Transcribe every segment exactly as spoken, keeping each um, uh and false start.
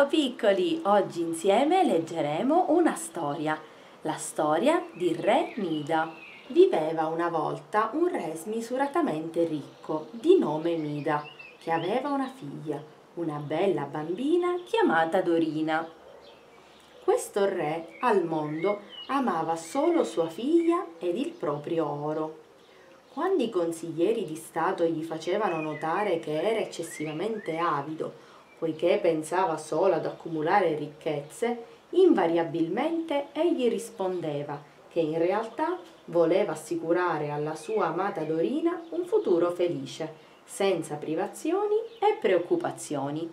Ciao piccoli! Oggi insieme leggeremo una storia, la storia di Re Mida. Viveva una volta un re smisuratamente ricco, di nome Mida, che aveva una figlia, una bella bambina chiamata Dorina. Questo re al mondo amava solo sua figlia ed il proprio oro. Quando i consiglieri di Stato gli facevano notare che era eccessivamente avido, poiché pensava solo ad accumulare ricchezze, invariabilmente egli rispondeva che in realtà voleva assicurare alla sua amata Dorina un futuro felice, senza privazioni e preoccupazioni.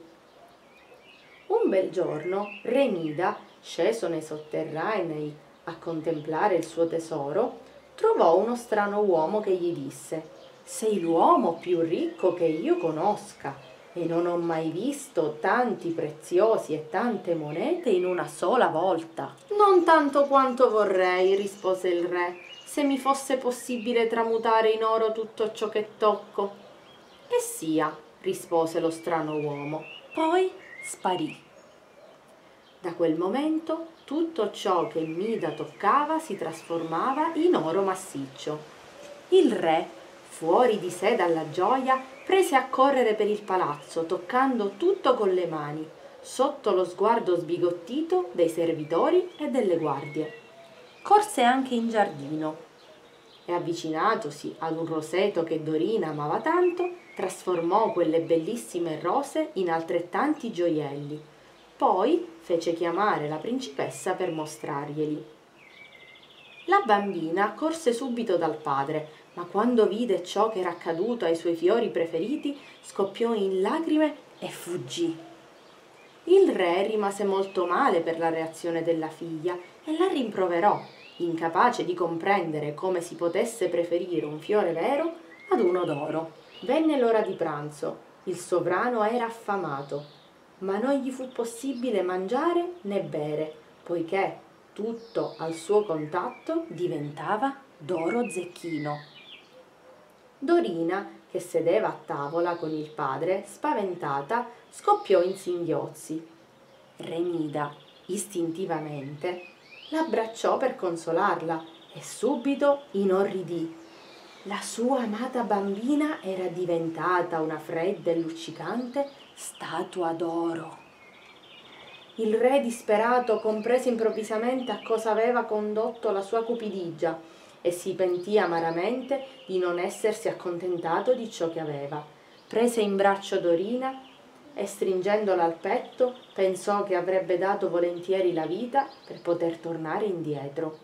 Un bel giorno Re Mida, sceso nei sotterranei a contemplare il suo tesoro, trovò uno strano uomo che gli disse: «Sei l'uomo più ricco che io conosca e non ho mai visto tanti preziosi e tante monete in una sola volta». «Non tanto quanto vorrei», rispose il re, «se mi fosse possibile tramutare in oro tutto ciò che tocco». «E sia», rispose lo strano uomo, poi sparì. Da quel momento tutto ciò che Mida toccava si trasformava in oro massiccio. Il re, fuori di sé dalla gioia, prese a correre per il palazzo, toccando tutto con le mani, sotto lo sguardo sbigottito dei servitori e delle guardie. Corse anche in giardino e, avvicinatosi ad un roseto che Dorina amava tanto, trasformò quelle bellissime rose in altrettanti gioielli. Poi fece chiamare la principessa per mostrarglieli. La bambina corse subito dal padre, ma quando vide ciò che era accaduto ai suoi fiori preferiti, scoppiò in lacrime e fuggì. Il re rimase molto male per la reazione della figlia e la rimproverò, incapace di comprendere come si potesse preferire un fiore vero ad uno d'oro. Venne l'ora di pranzo, il sovrano era affamato, ma non gli fu possibile mangiare né bere, poiché tutto al suo contatto diventava d'oro zecchino. Dorina, che sedeva a tavola con il padre, spaventata, scoppiò in singhiozzi. Re Mida, istintivamente, l'abbracciò per consolarla e subito inorridì. La sua amata bambina era diventata una fredda e luccicante statua d'oro. Il re, disperato, comprese improvvisamente a cosa aveva condotto la sua cupidigia e si pentì amaramente di non essersi accontentato di ciò che aveva. Prese in braccio Dorina e, stringendola al petto, pensò che avrebbe dato volentieri la vita per poter tornare indietro.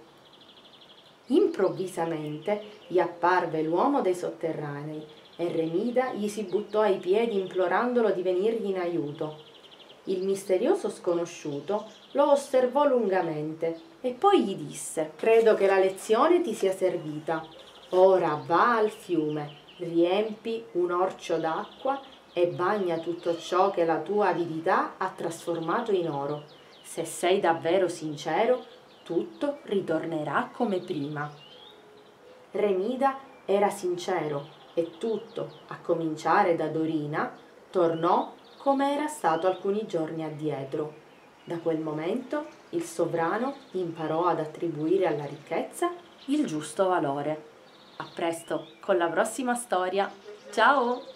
Improvvisamente gli apparve l'uomo dei sotterranei e Re Mida gli si buttò ai piedi implorandolo di venirgli in aiuto. Il misterioso sconosciuto lo osservò lungamente e poi gli disse: «Credo che la lezione ti sia servita. Ora va al fiume, riempi un orcio d'acqua e bagna tutto ciò che la tua avidità ha trasformato in oro. Se sei davvero sincero, tutto ritornerà come prima». Re Mida era sincero e tutto, a cominciare da Dorina, tornò come era stato alcuni giorni addietro. Da quel momento il sovrano imparò ad attribuire alla ricchezza il giusto valore. A presto con la prossima storia. Ciao!